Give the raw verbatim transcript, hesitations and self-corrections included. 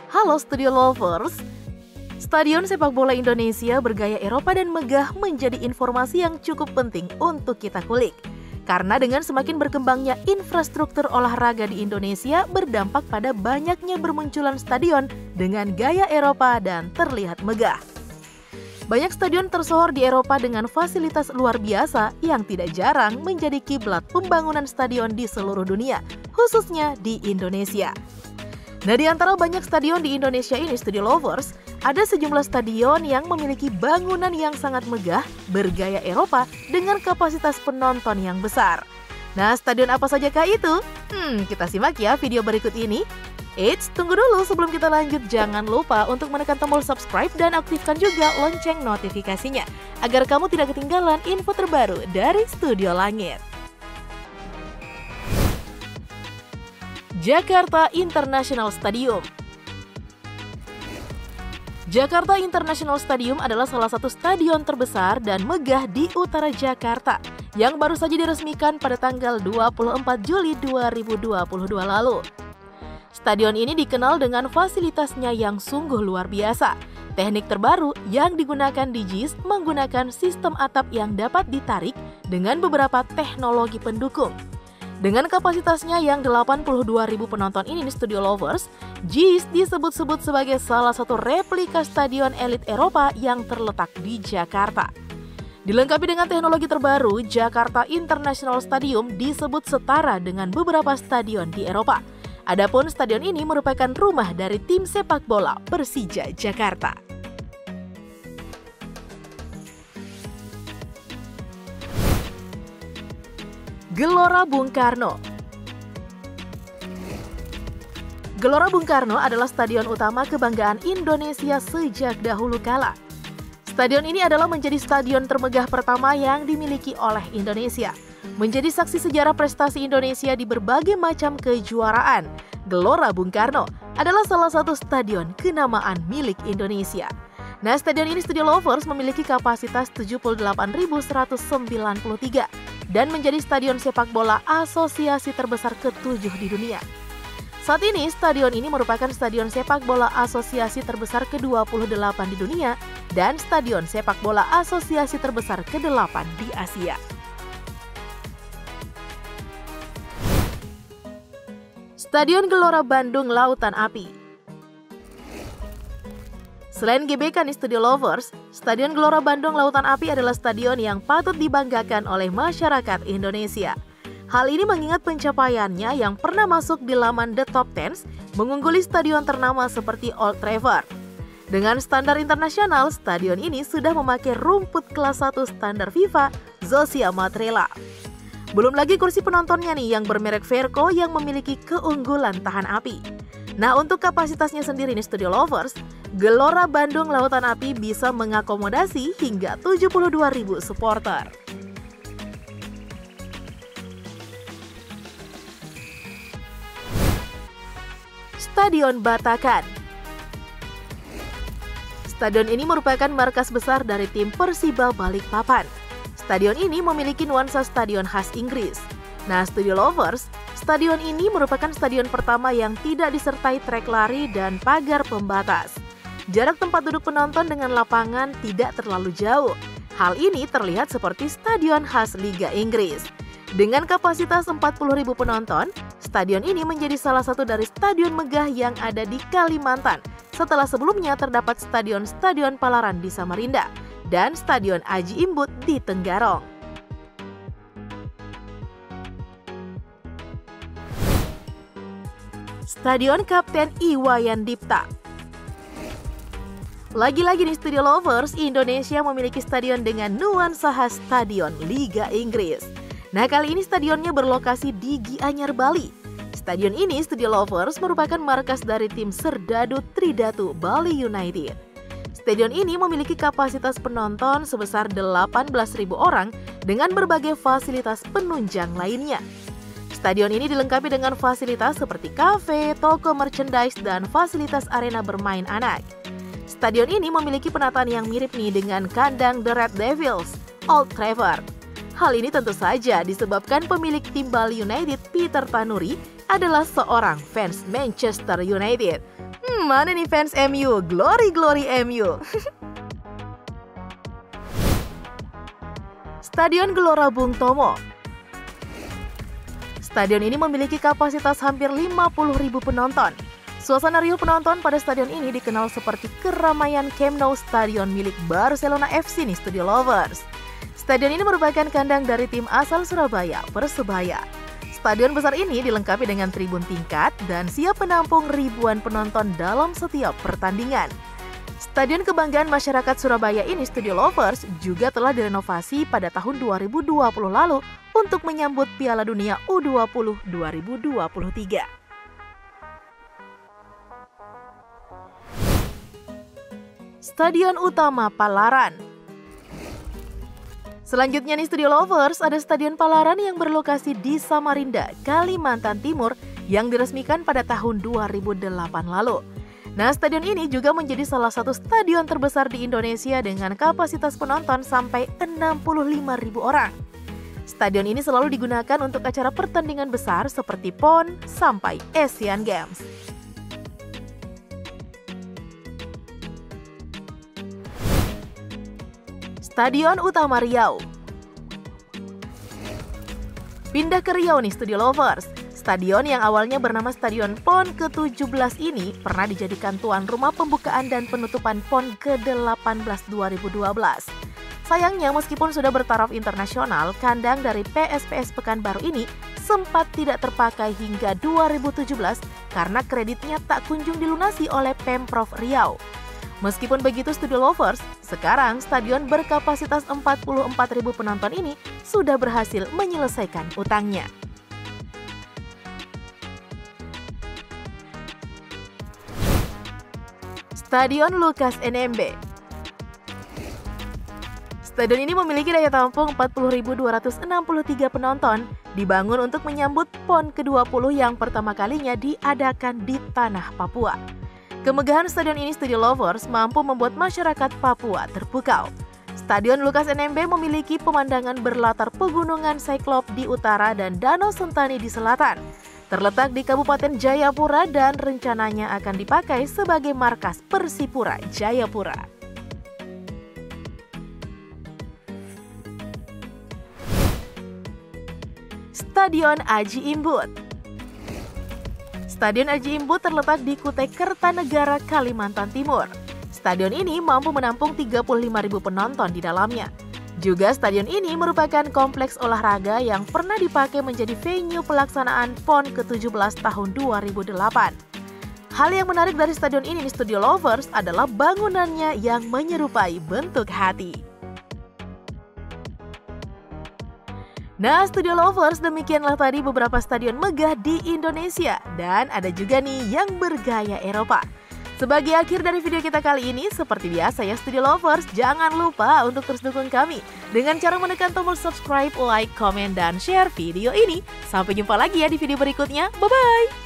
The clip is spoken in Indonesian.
Halo Studio Lovers, Stadion Sepak Bola Indonesia bergaya Eropa dan megah menjadi informasi yang cukup penting untuk kita kulik. Karena dengan semakin berkembangnya infrastruktur olahraga di Indonesia berdampak pada banyaknya bermunculan stadion dengan gaya Eropa dan terlihat megah. Banyak stadion tersohor di Eropa dengan fasilitas luar biasa yang tidak jarang menjadi kiblat pembangunan stadion di seluruh dunia, khususnya di Indonesia. Nah, di antara banyak stadion di Indonesia ini, Studio Lovers, ada sejumlah stadion yang memiliki bangunan yang sangat megah, bergaya Eropa, dengan kapasitas penonton yang besar. Nah, stadion apa sajakah itu? Hmm, kita simak ya video berikut ini. Eits, tunggu dulu sebelum kita lanjut, jangan lupa untuk menekan tombol subscribe dan aktifkan juga lonceng notifikasinya, agar kamu tidak ketinggalan info terbaru dari Studio Langit. Jakarta International Stadium. Jakarta International Stadium adalah salah satu stadion terbesar dan megah di utara Jakarta yang baru saja diresmikan pada tanggal dua puluh empat Juli dua ribu dua puluh dua lalu. Stadion ini dikenal dengan fasilitasnya yang sungguh luar biasa. Teknik terbaru yang digunakan di J I S menggunakan sistem atap yang dapat ditarik dengan beberapa teknologi pendukung. Dengan kapasitasnya yang delapan puluh dua ribu penonton ini di Studio Lovers, J I S disebut-sebut sebagai salah satu replika stadion elit Eropa yang terletak di Jakarta. Dilengkapi dengan teknologi terbaru, Jakarta International Stadium disebut setara dengan beberapa stadion di Eropa. Adapun stadion ini merupakan rumah dari tim sepak bola Persija Jakarta. Gelora Bung Karno. Gelora Bung Karno adalah stadion utama kebanggaan Indonesia sejak dahulu kala. Stadion ini adalah menjadi stadion termegah pertama yang dimiliki oleh Indonesia. Menjadi saksi sejarah prestasi Indonesia di berbagai macam kejuaraan, Gelora Bung Karno adalah salah satu stadion kenamaan milik Indonesia. Nah, stadion ini Studio Lovers memiliki kapasitas tujuh puluh delapan ribu seratus sembilan puluh tiga dan menjadi stadion sepak bola asosiasi terbesar ketujuh di dunia. Saat ini, stadion ini merupakan stadion sepak bola asosiasi terbesar ke dua puluh delapan di dunia dan stadion sepak bola asosiasi terbesar ke delapan di Asia. Stadion Gelora Bandung Lautan Api. Selain G B K nih Studio Lovers, Stadion Gelora Bandung Lautan Api adalah stadion yang patut dibanggakan oleh masyarakat Indonesia. Hal ini mengingat pencapaiannya yang pernah masuk di laman The Top sepuluh, mengungguli stadion ternama seperti Old Trafford. Dengan standar internasional, stadion ini sudah memakai rumput kelas satu standar FIFA, Zosia Matrela. Belum lagi kursi penontonnya nih yang bermerek Verco yang memiliki keunggulan tahan api. Nah, untuk kapasitasnya sendiri nih Studio Lovers, Gelora Bandung Lautan Api bisa mengakomodasi hingga tujuh puluh dua ribu supporter. Stadion Batakan. Stadion ini merupakan markas besar dari tim Persiba Balikpapan. Stadion ini memiliki nuansa stadion khas Inggris. Nah, Studio Lovers, stadion ini merupakan stadion pertama yang tidak disertai trek lari dan pagar pembatas. Jarak tempat duduk penonton dengan lapangan tidak terlalu jauh. Hal ini terlihat seperti stadion khas Liga Inggris. Dengan kapasitas empat puluh ribu penonton, stadion ini menjadi salah satu dari stadion megah yang ada di Kalimantan, setelah sebelumnya terdapat stadion-stadion Palaran di Samarinda dan Stadion Aji Imbut di Tenggarong. Stadion Kapten Iwayan Dipta. Lagi-lagi nih Studio Lovers, Indonesia memiliki stadion dengan nuansa khas stadion Liga Inggris. Nah, kali ini stadionnya berlokasi di Gianyar, Bali. Stadion ini Studio Lovers merupakan markas dari tim Serdadu Tridatu Bali United. Stadion ini memiliki kapasitas penonton sebesar delapan belas ribu orang dengan berbagai fasilitas penunjang lainnya. Stadion ini dilengkapi dengan fasilitas seperti kafe, toko merchandise, dan fasilitas arena bermain anak. Stadion ini memiliki penataan yang mirip nih dengan kandang The Red Devils, Old Trafford. Hal ini tentu saja disebabkan pemilik tim Bali United, Peter Tanuri, adalah seorang fans Manchester United. Hmm, Mana nih fans M U? Glory-glory M U. Stadion Gelora Bung Tomo. Stadion ini memiliki kapasitas hampir lima puluh ribu penonton. Suasana riuh penonton pada stadion ini dikenal seperti keramaian Camp Nou, stadion milik Barcelona F C nih Studio Lovers. Stadion ini merupakan kandang dari tim asal Surabaya, Persebaya. Stadion besar ini dilengkapi dengan tribun tingkat dan siap menampung ribuan penonton dalam setiap pertandingan. Stadion kebanggaan masyarakat Surabaya ini Studio Lovers juga telah direnovasi pada tahun dua ribu dua puluh lalu untuk menyambut Piala Dunia U dua puluh dua ribu dua puluh tiga. Stadion Utama Palaran. Selanjutnya nih Studio Lovers, ada Stadion Palaran yang berlokasi di Samarinda, Kalimantan Timur yang diresmikan pada tahun dua ribu delapan lalu. Nah, stadion ini juga menjadi salah satu stadion terbesar di Indonesia dengan kapasitas penonton sampai enam puluh lima ribu orang. Stadion ini selalu digunakan untuk acara pertandingan besar seperti P O N sampai Asian Games. Stadion Utama Riau. Pindah ke Riau nih Studio Lovers. Stadion yang awalnya bernama Stadion P O N ke tujuh belas ini pernah dijadikan tuan rumah pembukaan dan penutupan P O N ke delapan belas dua ribu dua belas. Sayangnya meskipun sudah bertaraf internasional, kandang dari P S P S Pekanbaru ini sempat tidak terpakai hingga dua ribu tujuh belas karena kreditnya tak kunjung dilunasi oleh Pemprov Riau. Meskipun begitu Studio Lovers, sekarang stadion berkapasitas empat puluh empat ribu penonton ini sudah berhasil menyelesaikan utangnya. Stadion Lukas N M B. Stadion ini memiliki daya tampung empat puluh ribu dua ratus enam puluh tiga penonton, dibangun untuk menyambut P O N ke dua puluh yang pertama kalinya diadakan di tanah Papua. Kemegahan stadion ini Studio Lovers mampu membuat masyarakat Papua terpukau. Stadion Lukas N M B memiliki pemandangan berlatar pegunungan Cyclop di utara dan Danau Sentani di selatan. Terletak di Kabupaten Jayapura dan rencananya akan dipakai sebagai markas Persipura Jayapura. Stadion Aji Imbut. Stadion Aji Imbut terletak di Kutai Kertanegara, Kalimantan Timur. Stadion ini mampu menampung tiga puluh lima ribu penonton di dalamnya. Juga stadion ini merupakan kompleks olahraga yang pernah dipakai menjadi venue pelaksanaan P O N ke tujuh belas tahun dua ribu delapan. Hal yang menarik dari stadion ini Studio Lovers adalah bangunannya yang menyerupai bentuk hati. Nah, Studio Lovers, demikianlah tadi beberapa stadion megah di Indonesia. Dan ada juga nih yang bergaya Eropa. Sebagai akhir dari video kita kali ini, seperti biasa ya Studio Lovers, jangan lupa untuk terus dukung kami dengan cara menekan tombol subscribe, like, komen, dan share video ini. Sampai jumpa lagi ya di video berikutnya. Bye-bye!